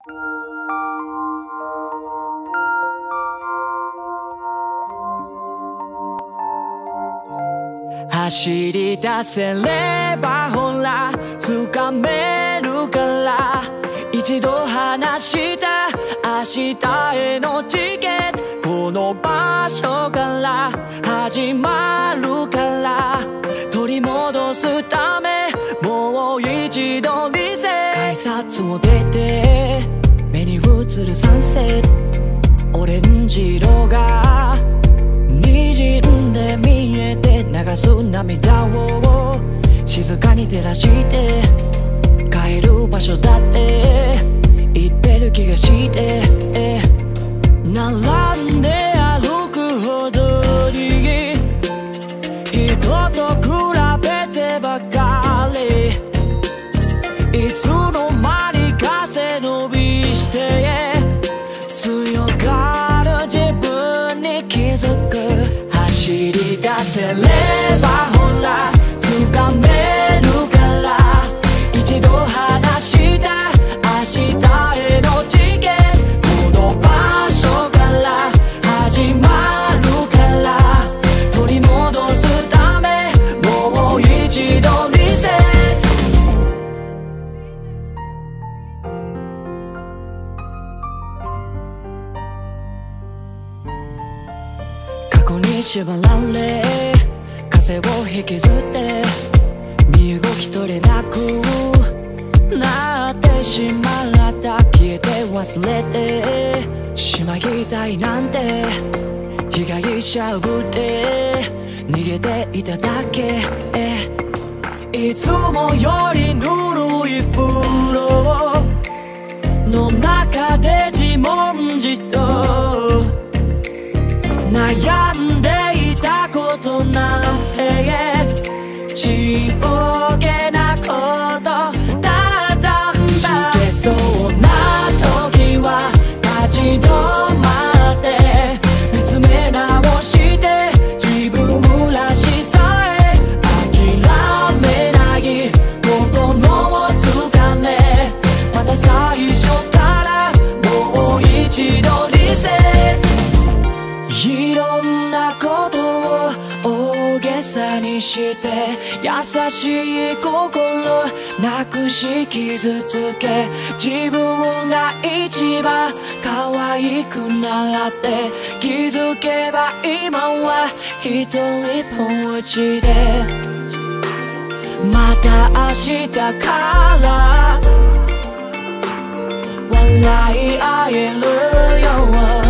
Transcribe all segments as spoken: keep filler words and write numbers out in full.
走り出せればほら掴めるから一度話した明日へのチケットこの場所から始まるから取り戻すためもう一度リセ改札を出て目に映るサンセットオレンジ色が滲んで見えて流す涙を静かに照らして帰る場所だって言ってる気がして並んで歩くほどに人と比べてばかりいつの間にか背伸びして強がる自分に気づく走り出せればほら掴めるから一度話した明日へのチケットこの場所から始まるから取り戻すためもう一度リセット過去に縛られ風を引きずって身動き取れなくなってしまった消えて忘れてしまいたいなんて被害者ぶって逃げていただけいつもよりぬるい風呂の中で自問自答悩んでいたことなんてちぼけなことだったんだくじけそうな時は立ち止まって見つめ直して自分らしさへ諦めない心をつかめまた最初からもう一度リセットいろんなことを大げさにして優しい心なくし傷つけ自分が一番可愛くなって気づけば今は一人ぼっちでまた明日から笑い合えるよ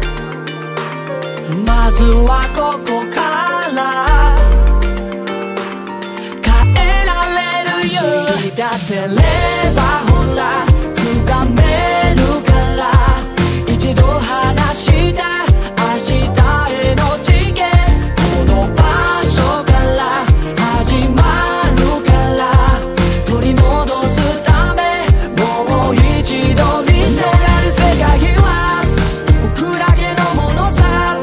まずはここから変えられるよ走り出せればほら掴めるから一度話した明日へのチケットこの場所から始まるから取り戻すためもう一度リセット広がる世界は僕だけのものさ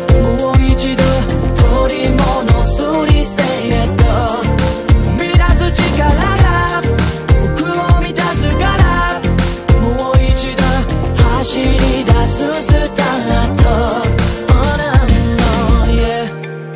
取り戻すリセット生み出す力が僕を満たすからもう一度走り出すスタート Oh no no yeah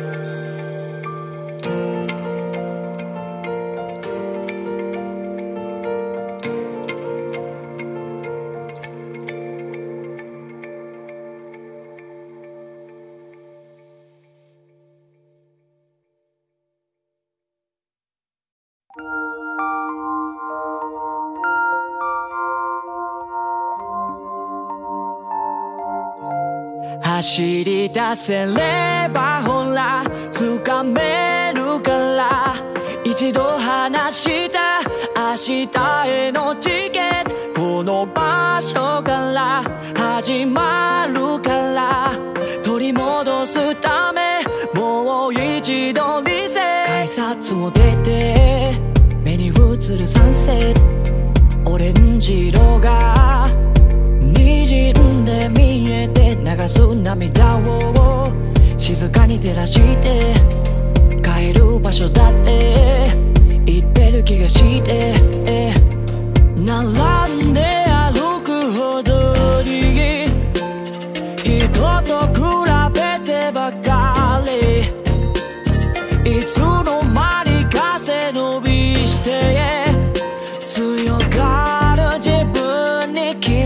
走り出せればほら掴めるから一度話した明日へのチケットこの場所から始まるから取り戻すためもう一度リセット改札を出て目に映るサンセットオレンジ色が滲んで見えて流す涙を静かに照らして帰る場所だって言ってる気がして並んで歩く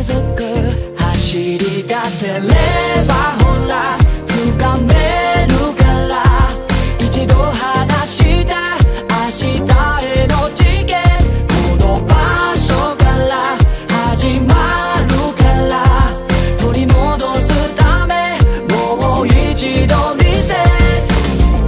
づく走り出せればほら掴めるから一度話した明日へのチケットこの場所から始まるから取り戻すためもう一度リセット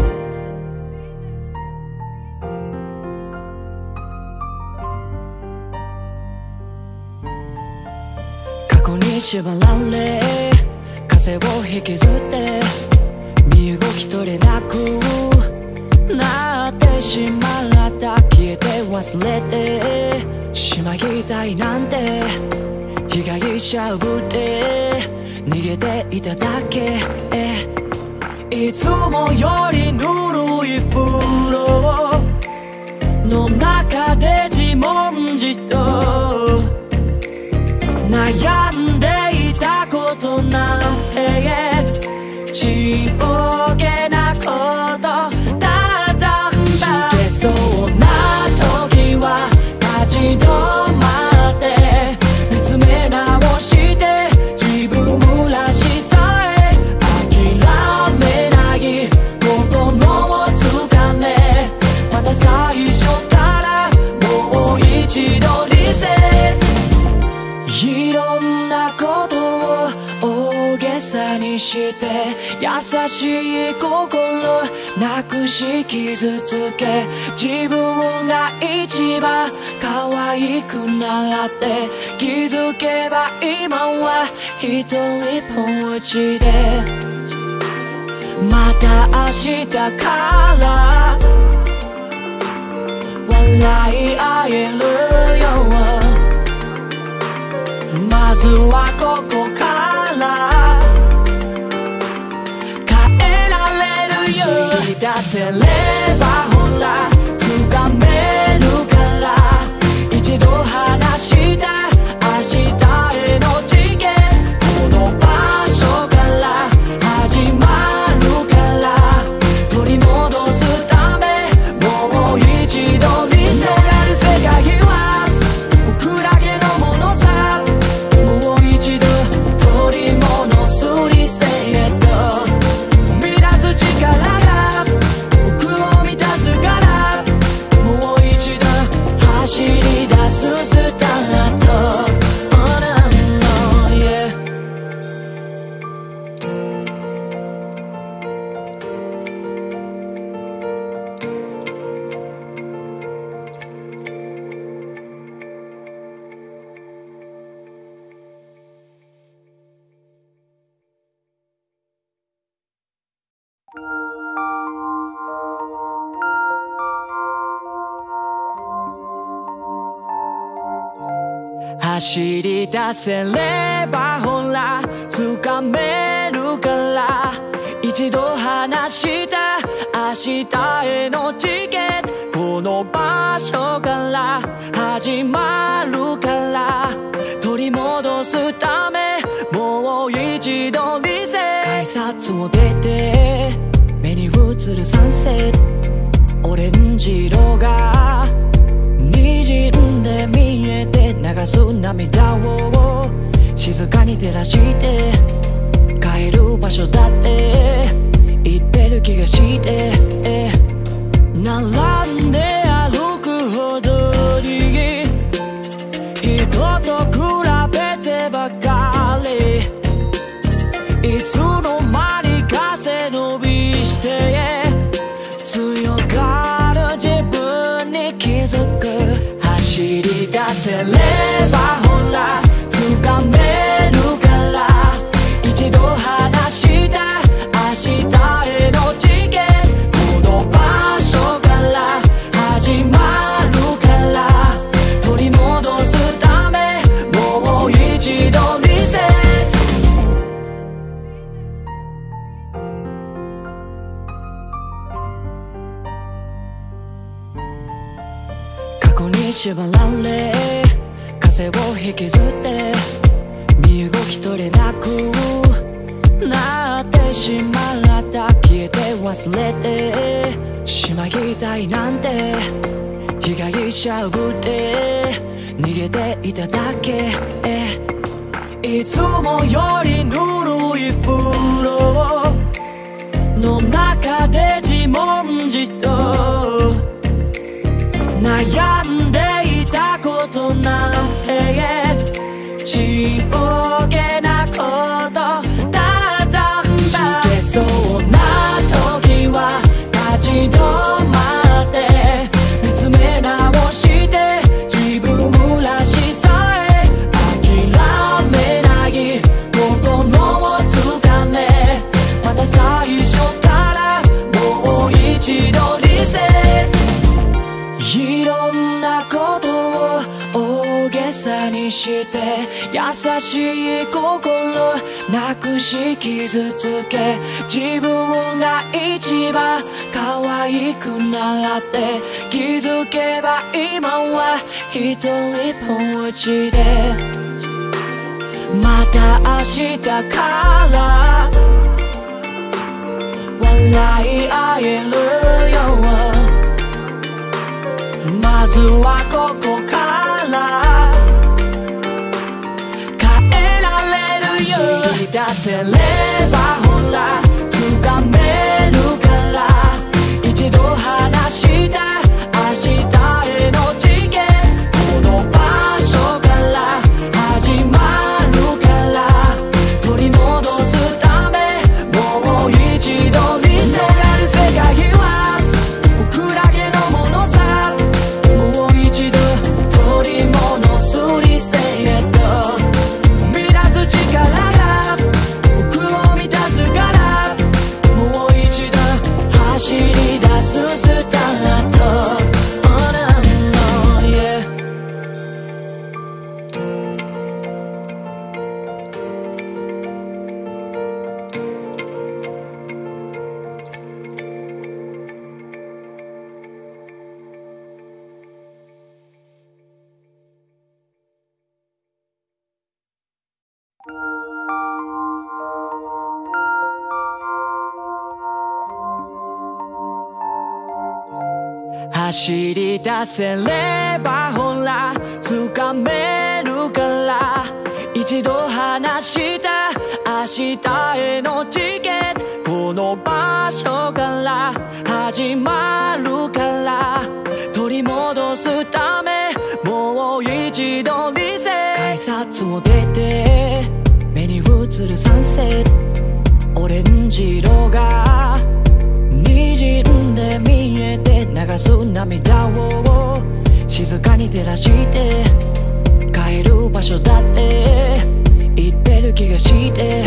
過去に縛られ風を引きずって身動き取れなくなってしまった消えて忘れてしまいたいなんて被害者ぶって逃げていただけいつもよりぬるい風呂の中で自問自答悩んでいたことなんてちぼけなことだったんだ弾けそうな時は立ち止まって見つめ直して自分らしさへ諦めない心をつかめまた最初からもう一度リセットいろんなことを大げさにして優しい心なくし傷つけ自分が一番可愛くなって気づけば今は一人ぽっちでまた明日から笑い合えるよまずはここから変えられるよ走り出せればほら掴めるから一度話した明日へのチケットこの場所から始まるから取り戻すためもう一度リセット広がる世界は僕だけのものさ取り戻すリセット生み出す力が僕を満たすからもう一度走り出すスタート Oh no, yeah 走り出せればほら掴めるから一度話した明日へのチケットこの場所から始まるから取り戻すためもう一度リセット改札を出て目に映るサンセットオレンジ色が滲んで見えて流す涙を静かに照らして帰る場所だって言ってる気がして並んで歩くほどに人と比べてばかりいつの間に風伸びして強がる自分に気づく走り出せればほら掴めるから一度話した明日へのチケットこの場所から始まるから取り戻すためもう一度リセット過去に縛られ風を引きずって身動き取れなくなってしまった消えて忘れてしまいたいなんて被害者ぶって逃げていただけいつもよりぬるい風呂の中で自問自答悩んでいたことなんてちぼけなことだったんだ弾けそうな時は立ち止まって見つめ直して自分らしさへ諦めない心をつかめまた最初からもう一度リセットいろんなことを大げさにして優しい心なくし傷つけ自分が一番可愛くなって気づけば今は一人ぼっちでまた明日から笑い合えるよまずはここから変えられるよ走り出せればほら掴めるから一度話した明日へのチケットこの場所から始まるから取り戻すためもう一度見せがる世界は僕だけのものさもう一度取り戻すリセット生み出す力が僕を満たすからもう一度走り出すスタート Oh no no yeah走り出せればほら掴めるから一度話した明日へのチケットこの場所から始まるから取り戻すためもう一度リセット改札を出て目に映るサンセットオレンジ色が滲んで見えて流す涙を静かに照らして帰る場所だって言ってる気がして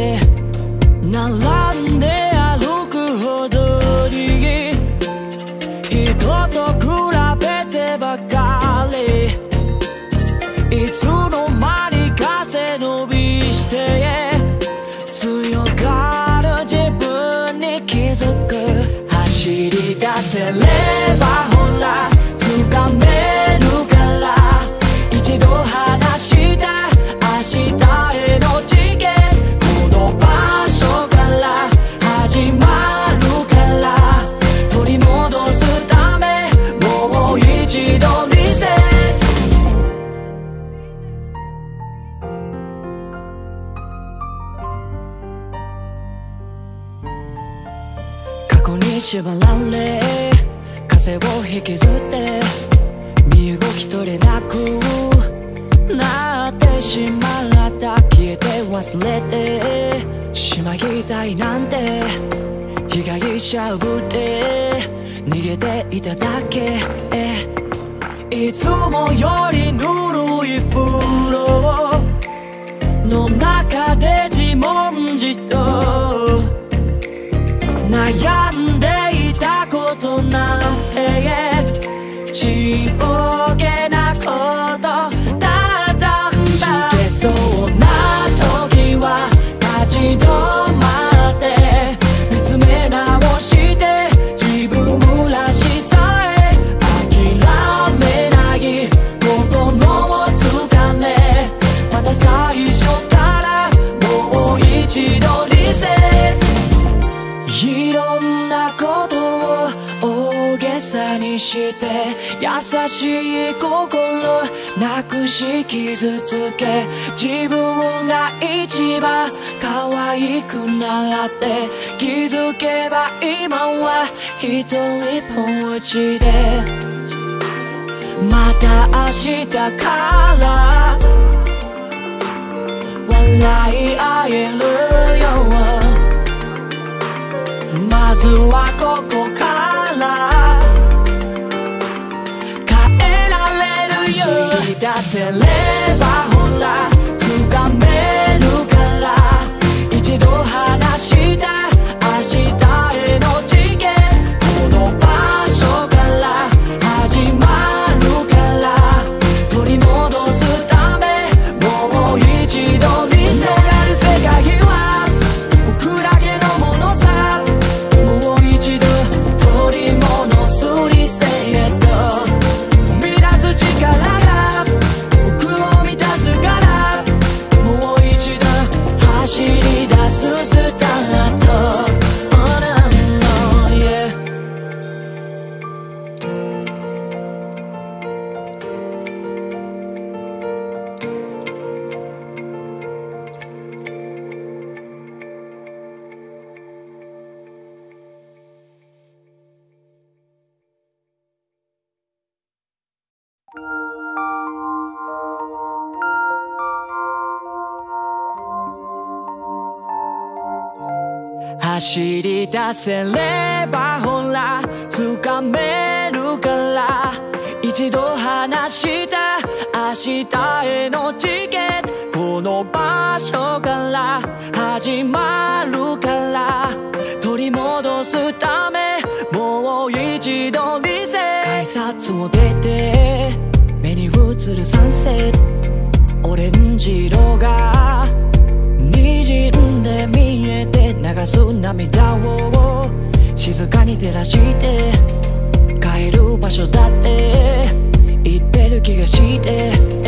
並んで歩くほどに人と比べてばかりいつの間に風伸びして強がる自分に気づく走り出せればほら掴めるから一度話した明日へのチケットこの場所から始まるから取り戻すためもう一度リセット過去に縛られ風を引きずって身動き取れなくなってしまった消えて忘れてしまいたいなんて被害者ぶって逃げていただけいつもよりぬるい風呂の中で自問自答悩んでいたことなんてちぼけなことだったんだ弾けそうな時は立ち止まって見つめ直して自分らしさへ諦めない心をつかめまた最初からもう一度リセットいろんなことを大げさにしして優しい心なくし傷つけ自分が一番可愛くなって気づけば今は一人ぼっちでまた明日から笑い合えるよまずはここから変えられるよ走り出せればほら掴めるから一度話した明日への次元この場所から始まるから取り戻すためもう一度見せられる世界は僕だけのものさもう一度取り戻す理性へと生み出す力が僕を満たすからもう一度走り出すスタート走り出せればほら掴めるから一度話した明日へのチケットこの場所から始まるから取り戻すためもう一度リセ改札を出て目に映るサンセットオレンジ色が滲んで見えて流す涙を静かに照らして帰る場所だって言ってる気がして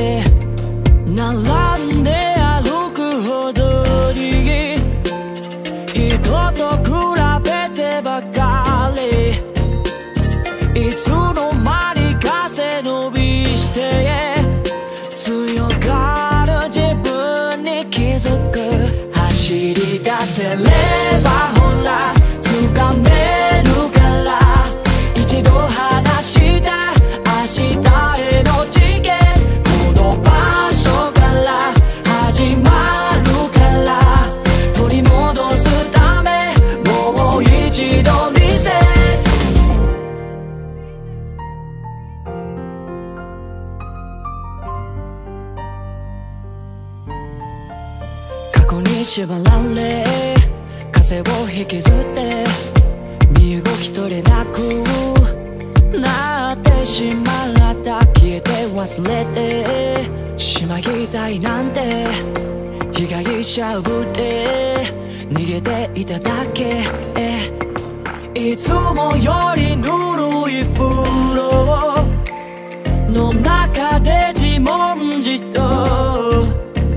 並んで歩くほどに人と比べてばかりいつの間にか背伸びして強がる自分に気づく走り出せればほら掴めるから一度話した明日への次元この場所から始まるから取り戻すためもう一度リセット過去に縛られ風を引きずって身動き取れなくなってしまった消えて忘れてしまいたいなんて被害者ぶって逃げていただけいつもよりぬるい風呂の中で自問自答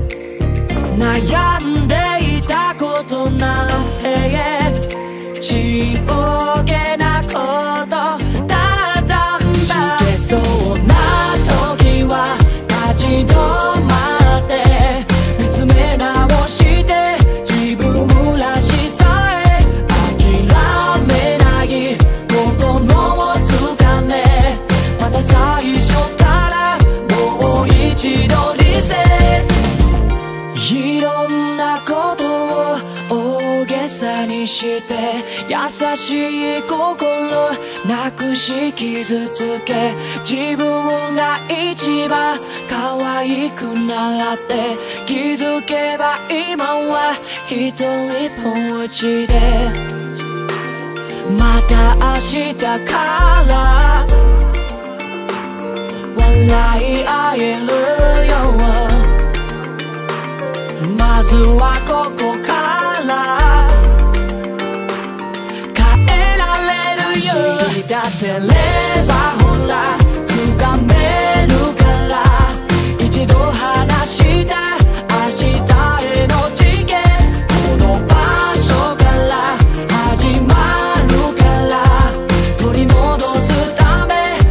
悩んでいたことなんてちぼけなことだったんだ弾けそうな時は立ち止まって見つめ直して自分らしさへ諦めない心をつかめまた最初からもう一度リセットいろんなことを大げさにして優しい心なくし傷つけ自分が一番可愛くなって気づけば今は一人ぼっちでまた明日から笑い合えるよまずはここから変えられるよ走り出せればほら掴めるから一度話した明日への次元この場所から始まるから取り戻すため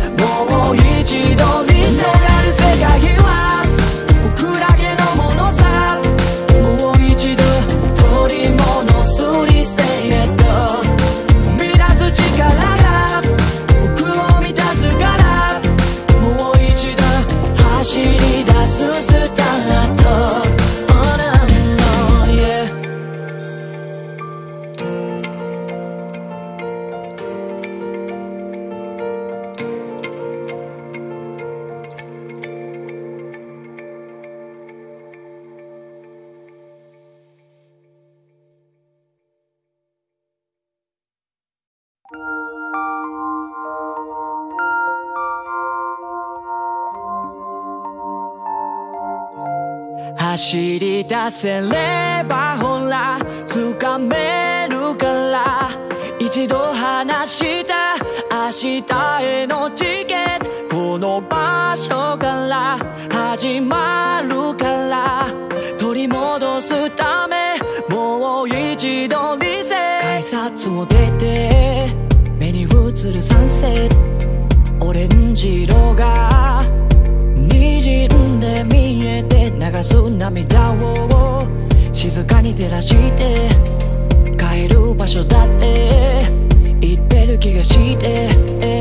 走り出せればほら掴めるから一度話した明日へのチケットこの場所から始まるから取り戻すためもう一度リセ改札を出て目に映るサンセットオレンジ色が滲んで見えて流す涙を静かに照らして帰る場所だって言ってる気がして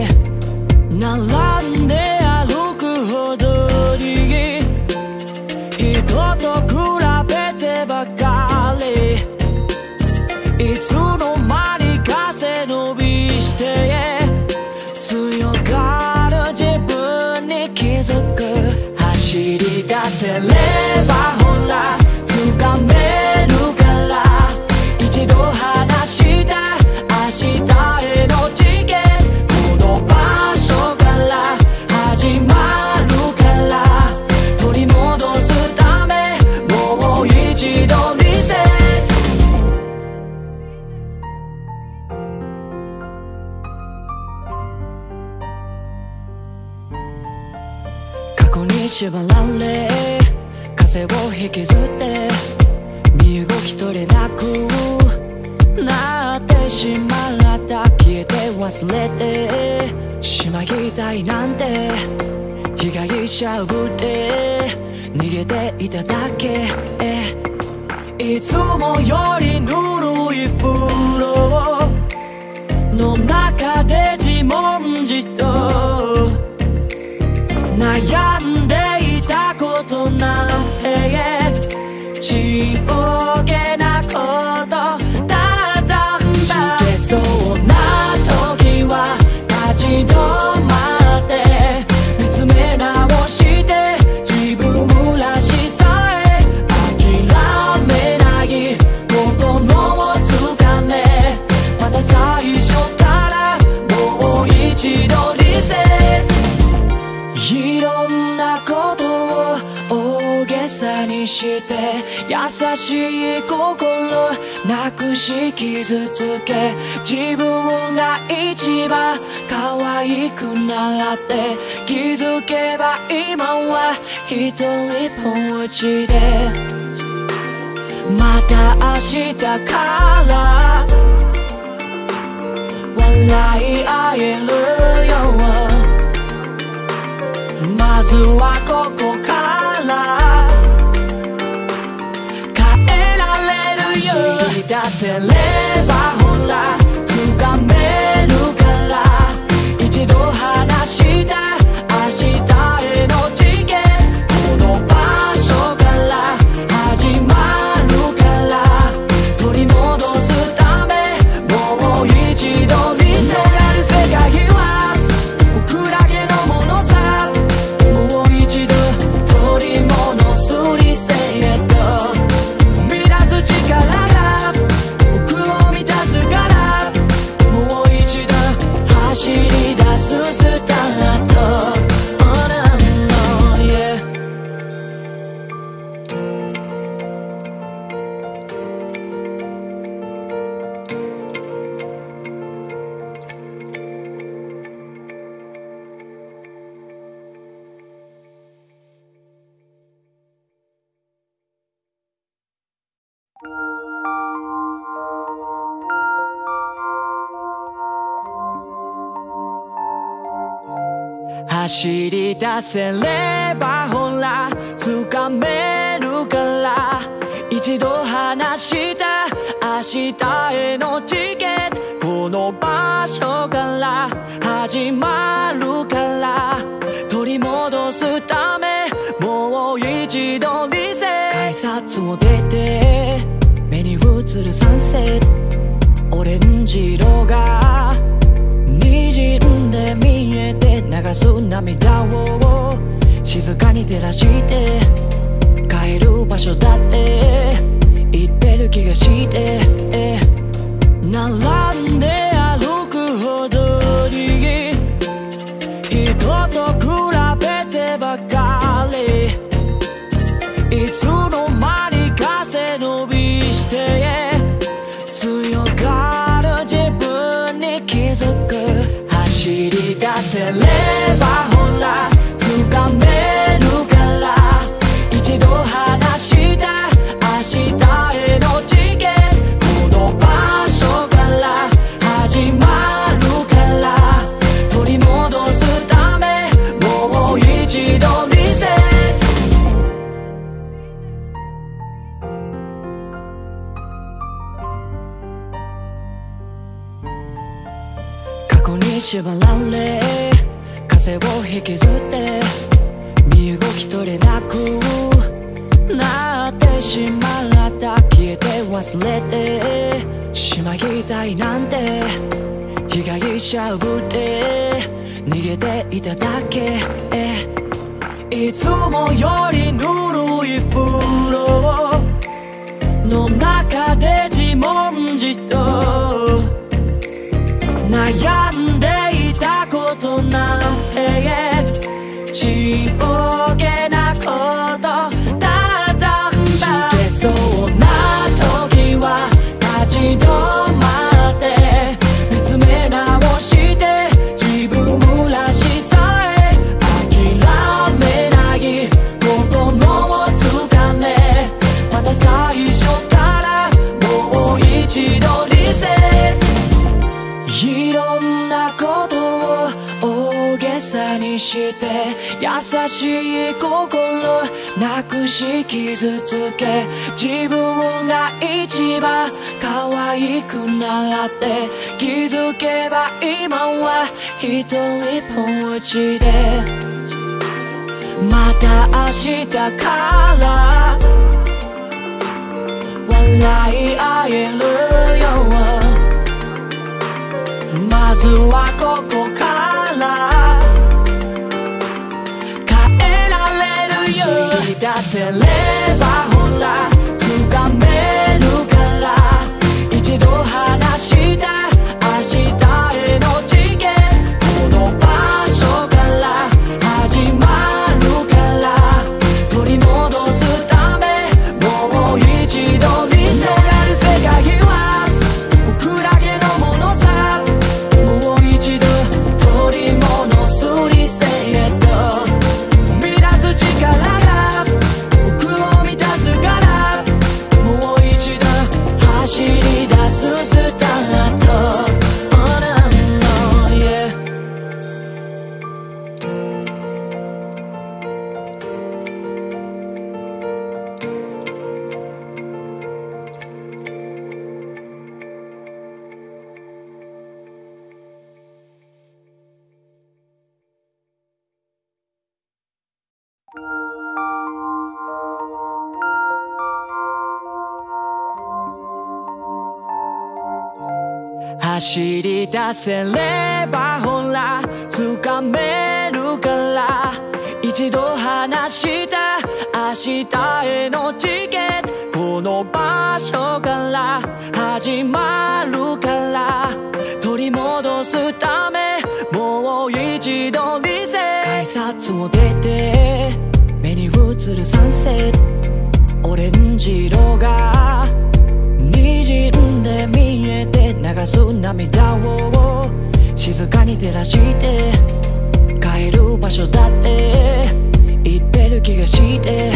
並んで歩くほどに人と比べてばかりいつの間にか背伸びして強がる自分に気づく走り出せればほら掴めるから一度話した明日へのチケットこの場所から始まるから取り戻すためもう一度リセット過去に縛られ風を引きずって身動き取れなくなってしまった消えて忘れてしまいたいなんて被害者ぶって逃げていただけいつもよりぬるい風呂の中で自問自答悩んでいたことなんてちぼけなことだったんだ弾けそうな時は立ち止まって見つめ直して自分らしさへ諦めない心をつかめまた最初からもう一度リセットいろんなことを大げさにして優しい心なくし傷つけ自分が一番可愛くなって気づけば今は一人ぼっちでまた明日から笑い合えるよまずはここから変えられるよ走り出せればほら掴めるから一度話した明日へのチケットこの場所から始まるから取り戻すためもう一度リセット広がる世界は僕だけのものさ取り戻すリセット生み出す力が僕を満たすからもう一度走り出すスタート Oh no no yeah走り出せればほら掴めるから一度話した明日へのチケットこの場所から始まるから取り戻すためもう一度リセット改札を出て目に映るサンセットオレンジ色が滲んで見えて流す涙を静かに照らして帰る場所だって言ってる気がして並んで歩くに縛られ風を引きずって身動き取れなくなってしまった消えて忘れてしまいたいなんて被害者ぶって逃げていただけいつもよりぬるい風呂の中で自問自答悩んでいたことなんてちぼけなことだったんだ弾けそうな時は立ち止まって見つめ直して自分らしさへ諦めない心をつかめまた最初からもう一度リセットいろんなことを大げさにして優しい心なくし傷つけ自分が一番可愛くなって気づけば今は一人ぼっちでまた明日から笑い合えるよまずはここから変えられるよ走り出せればほら掴めるから一度話した明日へのチケットこの場所から始まるから取り戻すためもう一度リセット広がる世界は僕だけのものさもう一度取り戻すリセット生み出す力が僕を満たすからもう一度走り出すスタート Oh no no yeah 走り出せればほら掴めるから一度話した明日へのチケットこの場所から始まるから取り戻すためもう一度リセット改札を出て目に映るサンセットオレンジ色が滲んで見えて流す涙を静かに照らして帰る場所だって言ってる気がして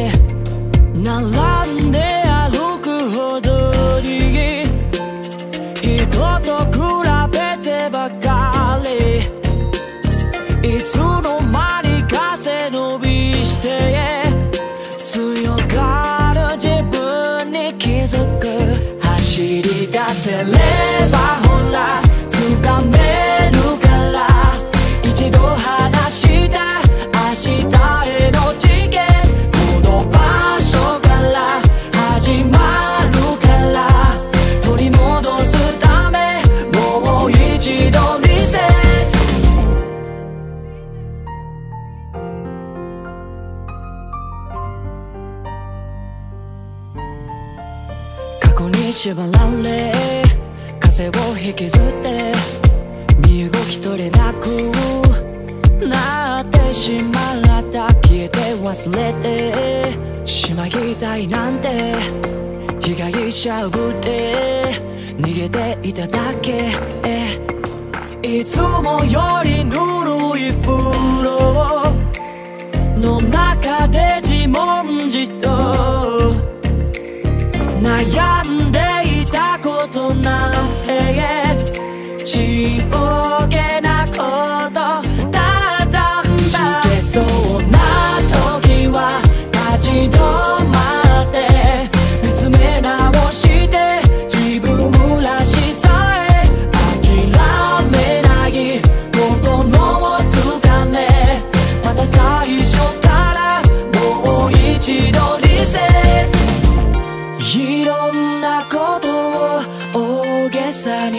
並んで歩くほどに人と比べてばかりいつの間に風伸びして強がる自分に気づく走り出せればほら掴めるから一度話した明日へのチケットこの場所から始まるから取り戻すためもう一度リセット過去に縛られ風を引きずって身動き取れなくなってしまった消えて忘れてしまいたいなんて被害者ぶって逃げていただけいつもよりぬるい風呂の中で自問自答悩んでいたことなんてちぼけなことだったんだ弾けそうな時は立ち止まって見つめ直して自分らしさへ諦めない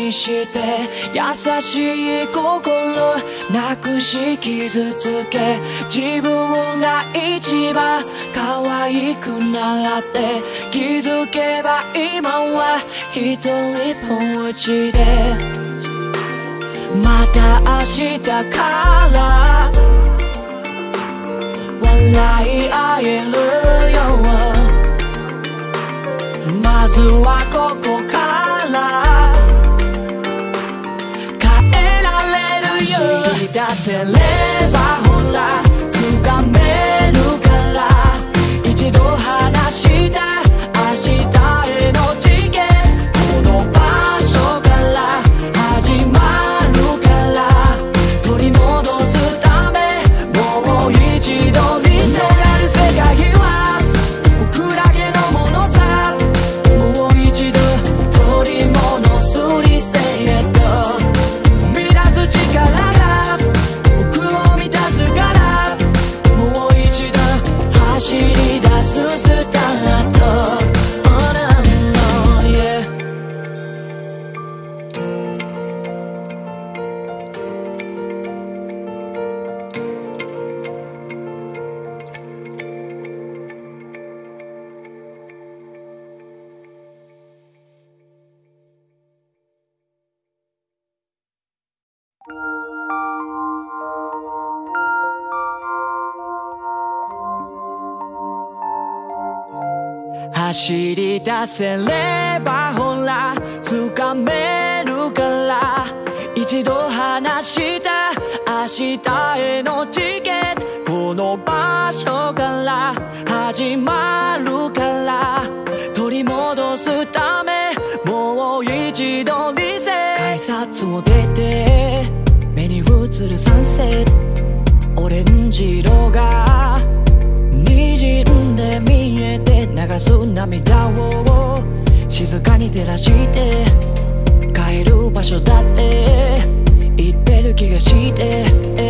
にして優しい心なくし傷つけ自分が一番可愛くなって気づけば今は一人ぼっちでまた明日から笑い合えるよまずはここから変えられるよ走り出せればほら掴めるから一度話した明日へのチケットこの場所から始まるから取り戻すためもう一度見せられる世界は僕だけのものさもう一度取り戻す理性へと生み出す力が僕を満たすからもう一度走り出すスタート Oh no no yeah 走り出せればほら掴めるから一度話した明日へのチケットこの場所から始まるから取り戻すためもう一度理性改札を出て目に映るサンセットオレンジ色が滲んで見えて流す涙を静かに照らして帰る場所だって言ってる気がして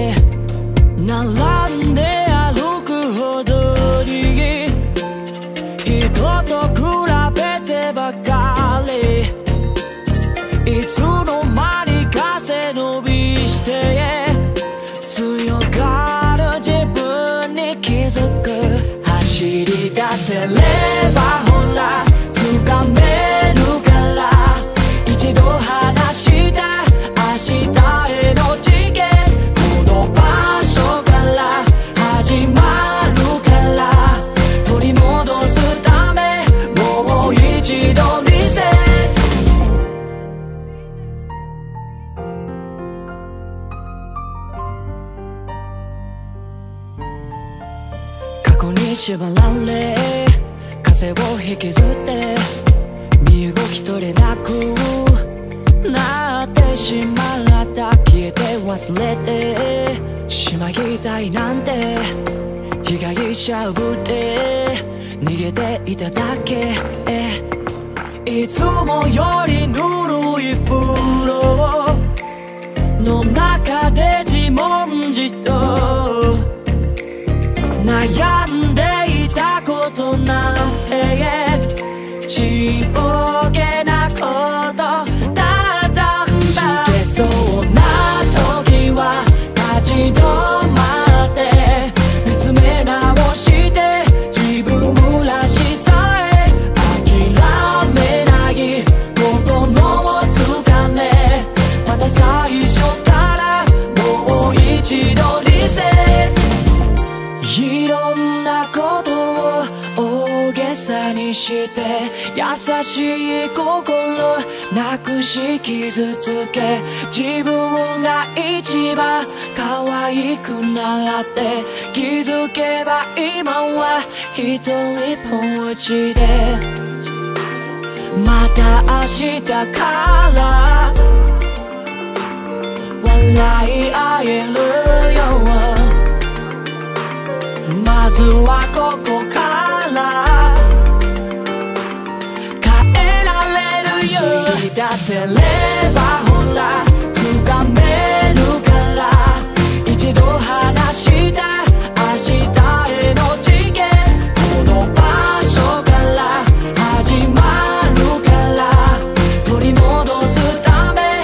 並んで歩くほどに人と比べてばかりいつの間に風伸びして強がる自分に気づく走り出せればほら掴めるから一度話した明日へのチケットこの場所から始まるから取り戻すためもう一度リセット過去に縛られ風を引きずって身動き取れなくなってしまった消えて忘れてしまいたいなんて被害者ぶって逃げていただけいつもよりぬるい風呂の中で自問自答悩んでいたことなんてちぼけなことだったんだ弾けそうな時は立ち止まって見つめ直して自分らしさへ諦めない心をつかめまた最初からもう一度リセットいろんなことを大げさにして優しい心なくし傷つけ自分が一番可愛くなって気づけば今は一人ぼっちでまた明日から笑い合えるよまずはここから変えられるよ走り出せればほら掴めるから一度話した明日へのチケットこの場所から始まるから取り戻すため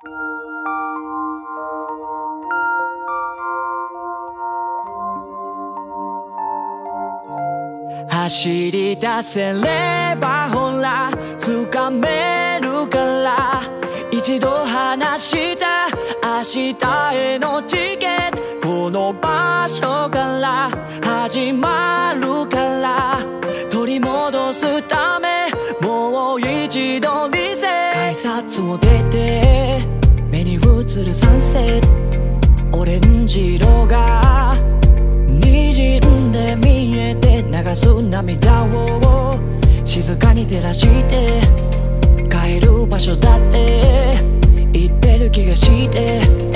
走り出せればほら掴めるから一度話した明日へのチケットこの場所から始まるから取り戻すためもう一度リセ改札を出て目に映るサンセットオレンジ色が滲んで見えて流す涙を静かに照らして帰る場所だって言ってる気がして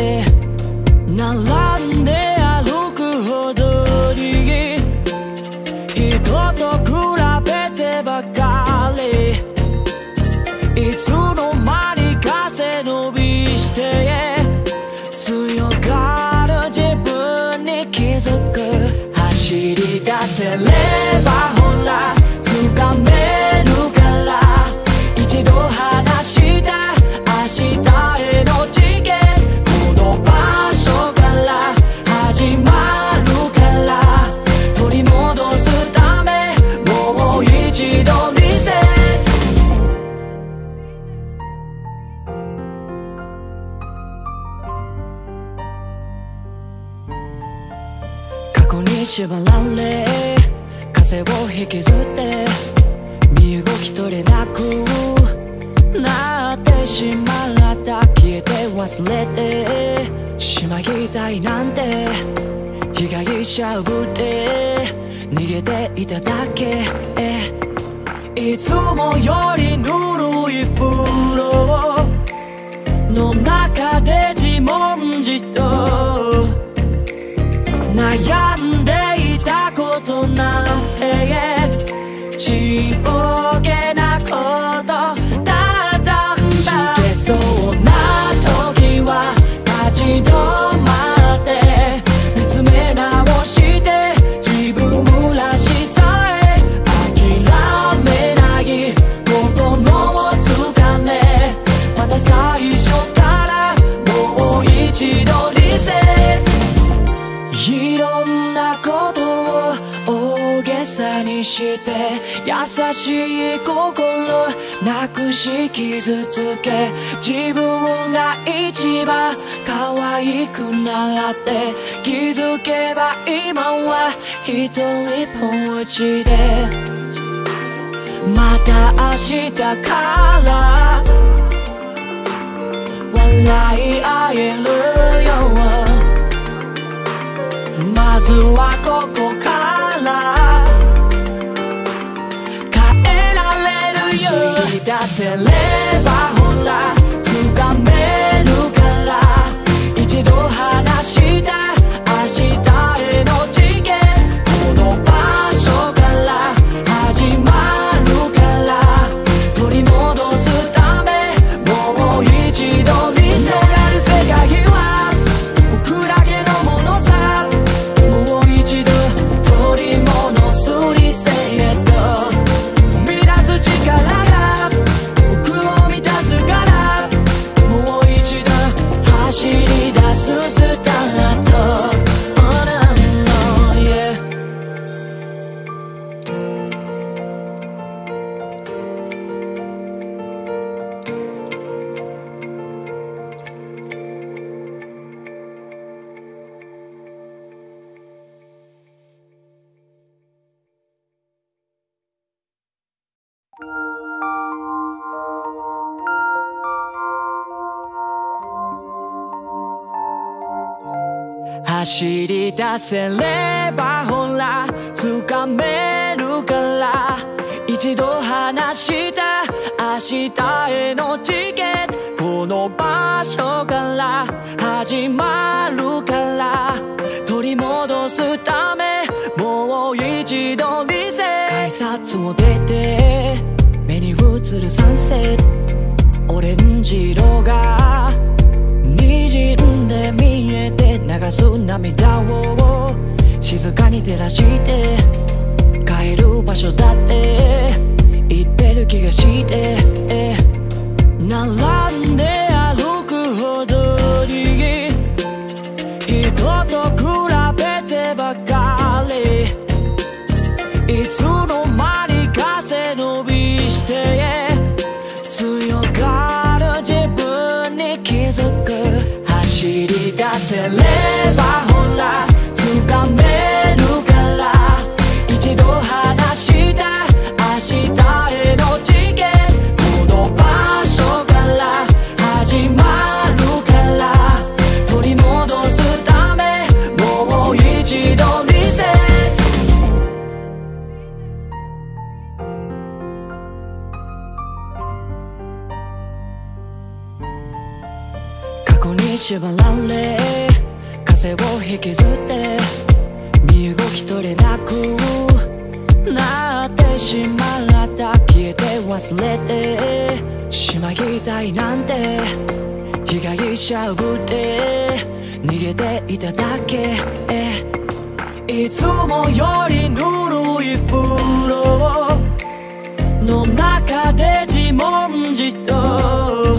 並んで歩くほどに人と比べてばかりいつの間にか背伸びして強がる自分に気づく走り出せればほら掴めるから一度話した明日へのチケットこの場所から始まるから取り戻すためもう一度リセット過去に縛られ風を引きずって身動き取れなくなってしまった消えて忘れてしまいたいなんて被害者ぶって逃げていただけいつもよりぬるい風呂の中で自問自答悩んでいたことなんてちぼけなことだったんだ弾けそうな時は立ち止まって見つめ直して自分らしさへ諦めない心をつかめまた最初からもう一度リセットいろんなことを大げさにして優しい心なくし傷つけ自分が一番可愛くなって気づけば今は一人ぽっちでまた明日から笑い合えるよまずはここから変えられるよ走り出せればほら掴めるから一度話した明日へのチケットこの場所から始まるから取り戻すためもう一度見せがる世界は僕だけのものさ取り戻す理性へと生み出す力が僕を満たすからもう一度走り出すスタート Oh no no yeah走り出せればほら掴めるから一度話した明日へのチケットこの場所から始まるから取り戻すためもう一度リセット改札を出て目に映るサンセットオレンジ色が滲んで見えて流す涙を静かに照らして帰る場所だって言ってる気がして並んで歩くづく走り出せればほら掴めるから一度話した明日へのチケットこの場所から始まるから取り戻すためもう一度リセット過去に縛られ風を引きずって身動き取れなくなってしまった消えて忘れてしまいたいなんて被害者ぶって逃げていただけいつもよりぬるい風呂の中で自問自答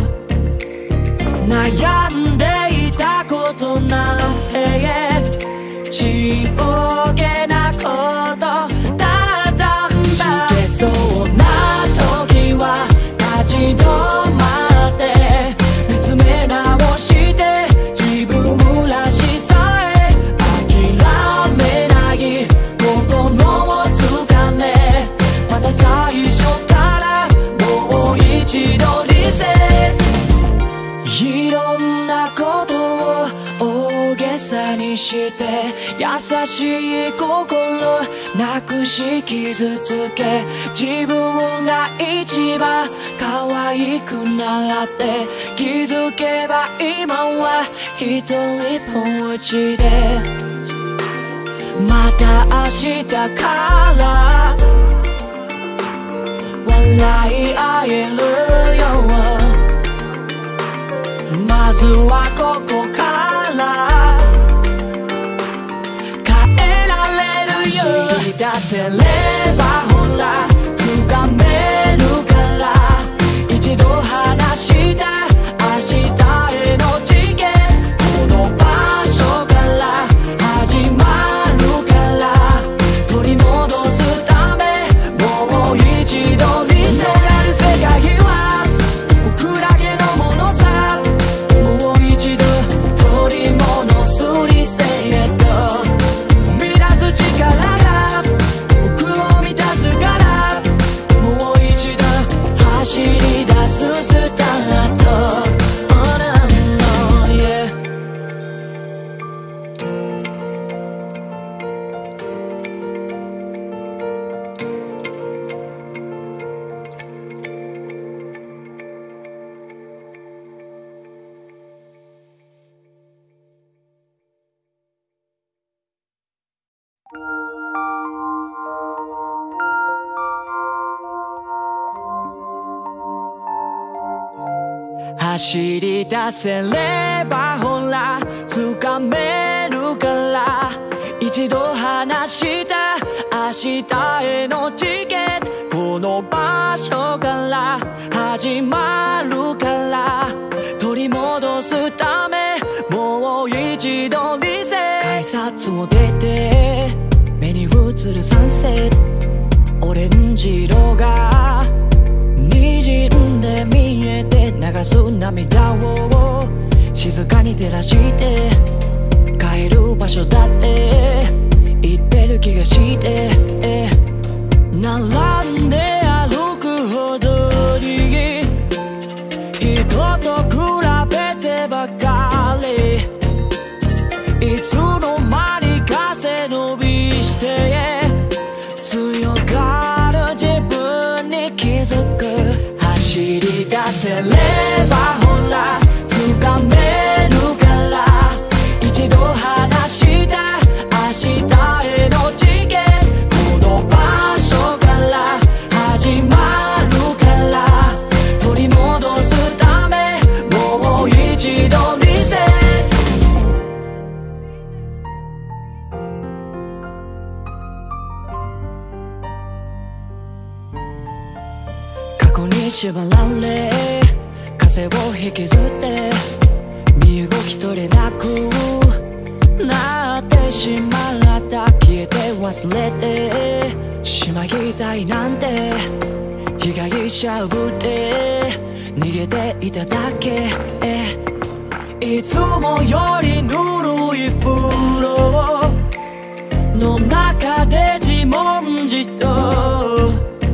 悩んでいたことなんてちぼけなことだったんだくじけそうな時は立ち止まって見つめ直して自分らしさへ諦めない心をつかめまた最初からもう一度リセットいろんなことを大げさにして優しい心なくし傷つけ自分が一番可愛くなって気づけば今は一人ぼっちでまた明日から笑い合えるよまずはここから変えられるよ走り出せればほら掴めるから一度話した明日へのチケットこの場所から始まるから取り戻すためもう一度リセット広がる世界は僕だけのものさ取り戻すリセット生み出す力が僕を満たすからもう一度走り出すスタート Oh no, yeah走り出せればほら掴めるから一度話した明日へのチケットこの場所から始まるから取り戻すためもう一度リセット改札を出て目に映るサンセットオレンジ色が滲んで見えて流す涙を静かに照らして帰る場所だって言ってる気がして並んで歩くほどに人と比べてばかりいつの間にか背伸びして強がる自分に気づく走り出せればほら掴めるから一度話した明日へのチケットこの場所から始まるから取り戻すためもう一度リセット過去に縛られ風を引きずって身動き取れなくなってしまった消えて忘れてしまいたいなんて被害者ぶって逃げていただけいつもよりぬるい風呂の中で自問自答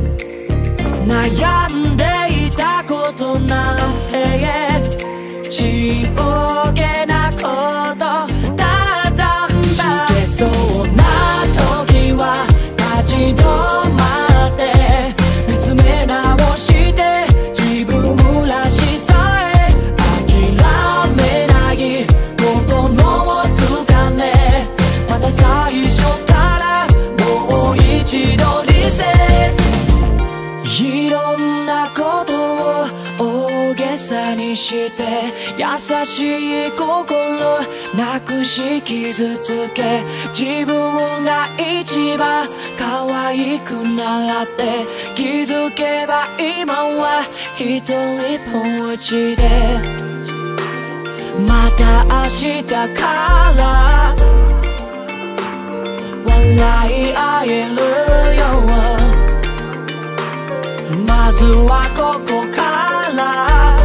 悩んでいたことなんてちぼけなことだったんだしてそうな時は立ち止まって見つめ直して自分らしさへ諦めない心をつかめまた最初からもう一度リセットいろんなことを大げさにして優しい心なくし傷つけ自分が一番可愛くなって気づけば今は一人ぼっちでまた明日から笑い合えるよまずはここから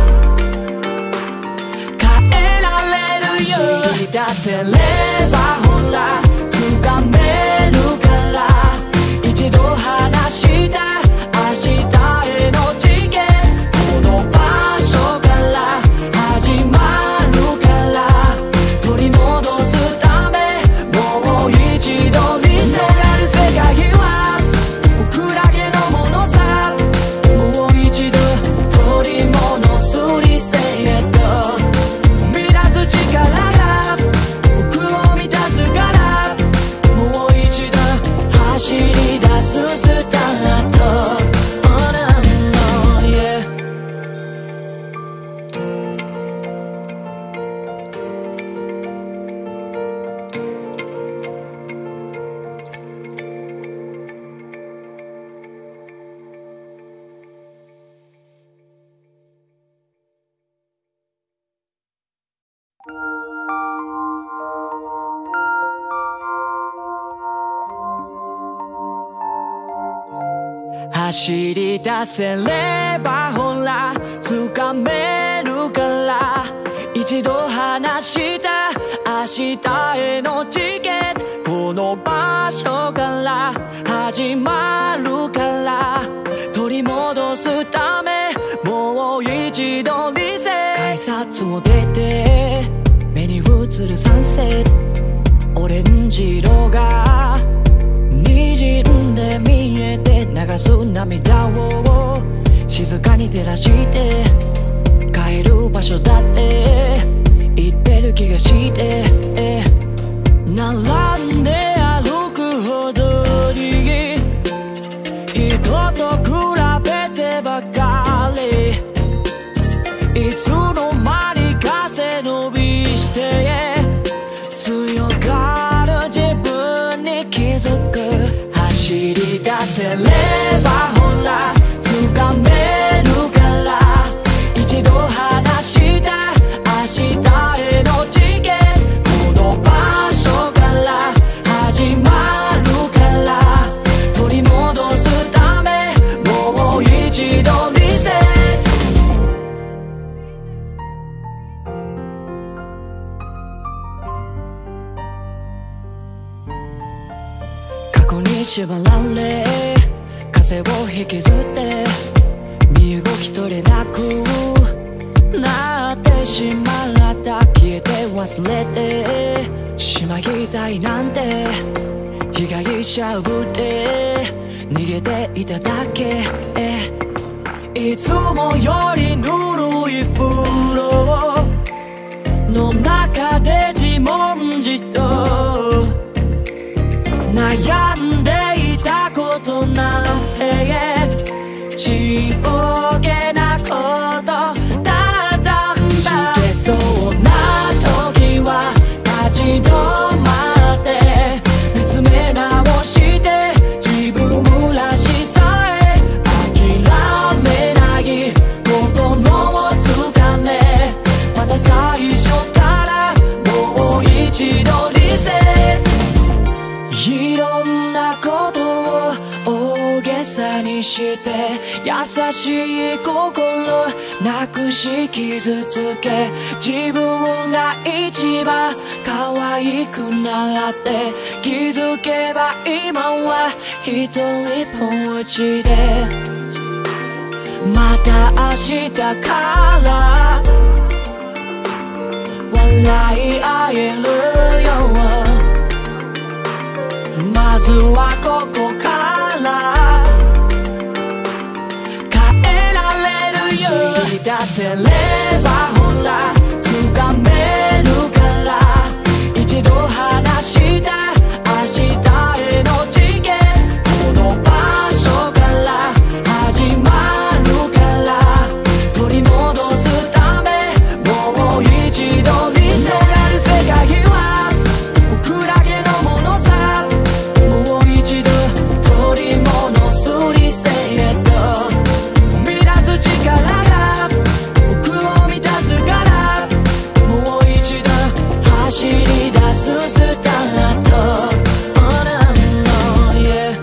走り出せればほら掴めるから一度話した明日へのチケットこの場所から始まるから取り戻すためもう一度リセット広がる世界は僕だけのものさもう一度取り戻すリセット生み出す力が僕を満たすからもう一度走り出すスタート Oh no no yeah走り出せればほら掴めるから一度話した明日へのチケットこの場所から始まるから取り戻すためもう一度リセット改札を出て目に映るサンセットオレンジ色が滲んで見えて流す涙を静かに照らして帰る場所だって言ってる気がして並んで歩くほどに人と比べてばかりいつの間に風伸びして強がる自分に気づく走り出せればほら掴めるから一度話した明日へのチケットこの場所から始まるから取り戻すためもう一度リセット過去に縛られ風を引きずって身動き取れなくなってしまった消えて忘れてしまいたいなんて被害者ぶって逃げていただけいつもよりぬるい風呂の中で自問自答悩んでいたことなんてちぼけなことだったんだしてそうな時は立ち止まって見つめ直して自分らしさへ諦めない心をつかめまた最初からもう一度リセットいろんなことを大げさにして優優しい心なくし傷つけ自分が一番可愛くなって気づけば今は一人ぼっちでまた明日から笑い合えるよまずはここから変えられるよ走り出せればほら掴めるから一度話した明日へのチケットこの場所から始まるから取り戻すためもう一度に広がる世界は僕だけのものさもう一度取り戻す理性へと生み出す力が僕を満たすからもう一度走り出すスタート Oh no no yeah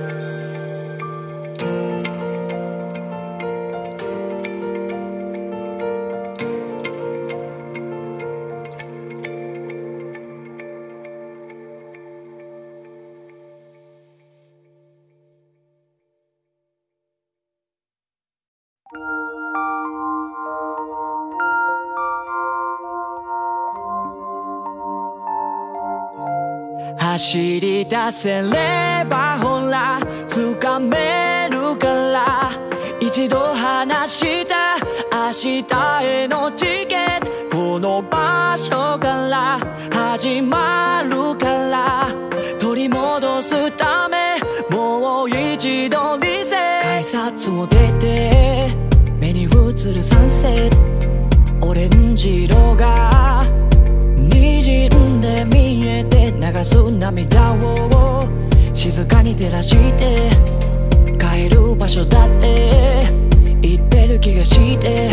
走り出せればほら掴めるから一度話した明日へのチケットこの場所から始まるから取り戻すためもう一度理性改札を出て目に映るサンセットオレンジ色が滲んで見えて流す涙を静かに照らして帰る場所だって言ってる気がして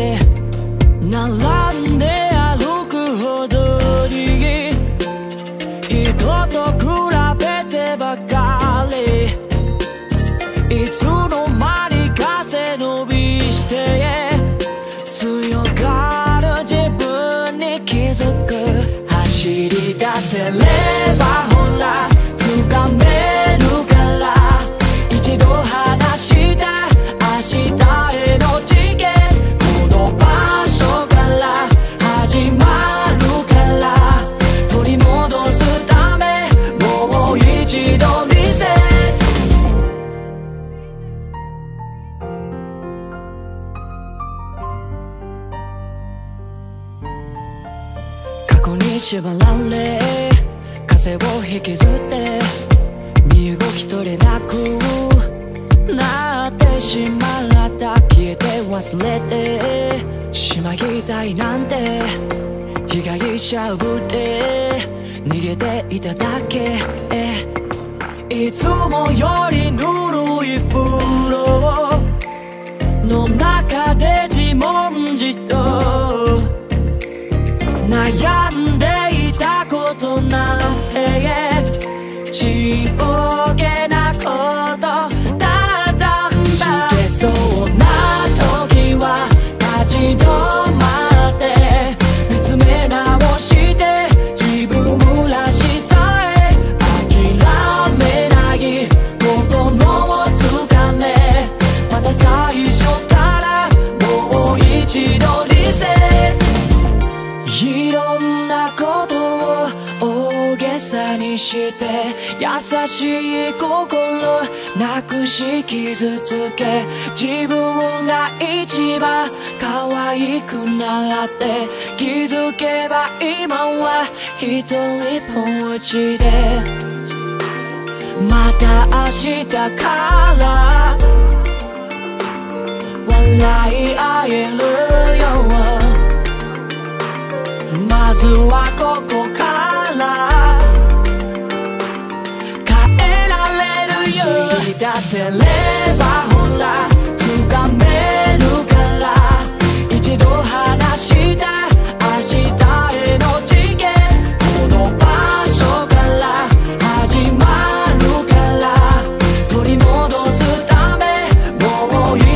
並んで歩くほどに人と比べてばかりいつの間にか背伸びして強がる自分に気づく走り出せればほら掴めるから一度話した明日へのチケットこの場所から始まるから取り戻すためもう一度リセット過去に縛られ風を引きずって身動き取れなくなってしまった消えて忘れてしまいたいなんて被害者ぶって逃げていただけいつもよりぬるい風呂の中で自問自答悩んでいたことなんてちぼけなことだったんだいけそうな時は立ち止まって見つめ直して自分らしさへ諦めない心をつかめまた最初からもう一度リセットいろんなことを大げさにして優しい心なくし傷つけ自分が一番可愛くなって気づけば今は一人ぼっちでまた明日から笑い合えるよまずはここから変えられるよ走り出せればほら掴めるから一度話した明日へのチケットこの場所から始まるから取り戻すためもう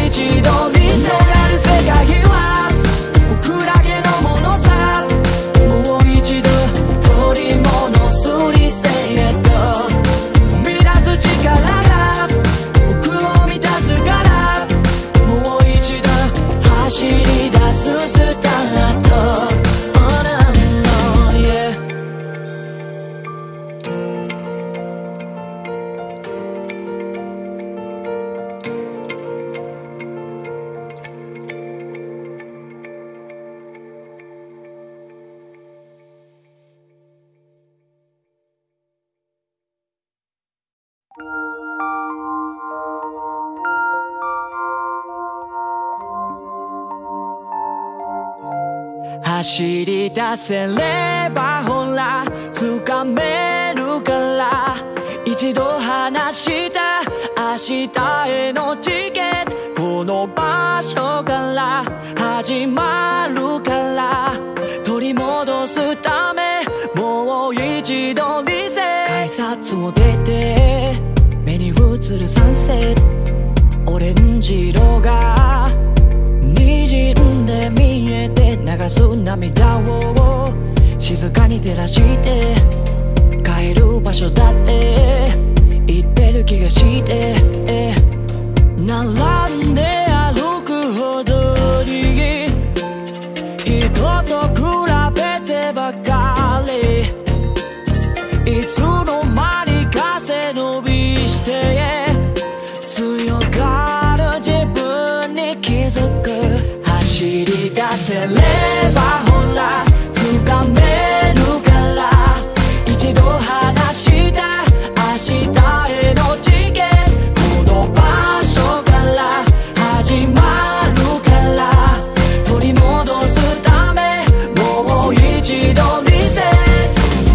走り出せればほら掴めるから一度話した明日へのチケットこの場所から始まるから取り戻すためもう一度リセ改札を出て目に映るサンセットオレンジ色が滲んで見えて流す涙を静かに照らして帰る場所だって言ってる気がして並んで歩くほどに人と比べてばかりいつの間にか背伸びして強がる自分に気づく走り出せればほら掴めるから一度話した明日へのチケットこの場所から始まるから取り戻すためもう一度リセッ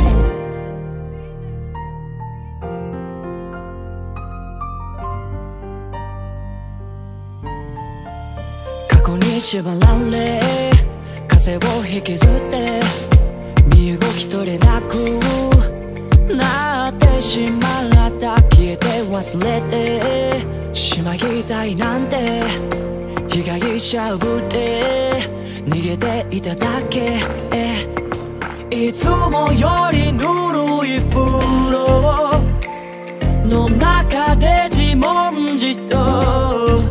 ト過去に縛られ風を引きずって身動き取れなくなってしまった消えて忘れてしまいたいなんて被害者ぶって逃げていただけいつもよりぬるい風呂の中で自問自答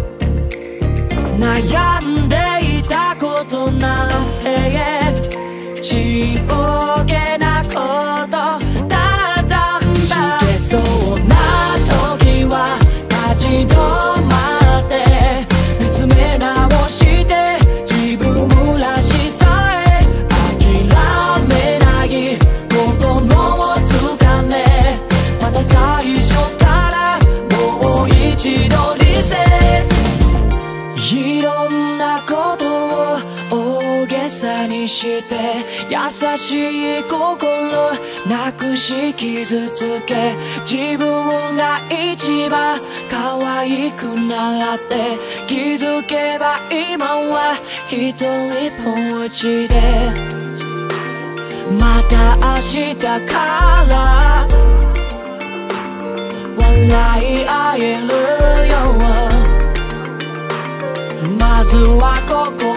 悩んでいたことなんてちぼけなことだったんだ弾けそうな時は立ち止まって見つめ直して自分らしさへ諦めない心をつかめまた最初からもう一度リセットいろんなことを大げさにして優しい心なくし傷つけ自分が一番可愛くなって気づけば今は一人ぽっちでまた明日から笑い合えるよまずはここ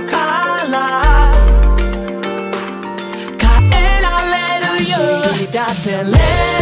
から変えられるよ走り出せれ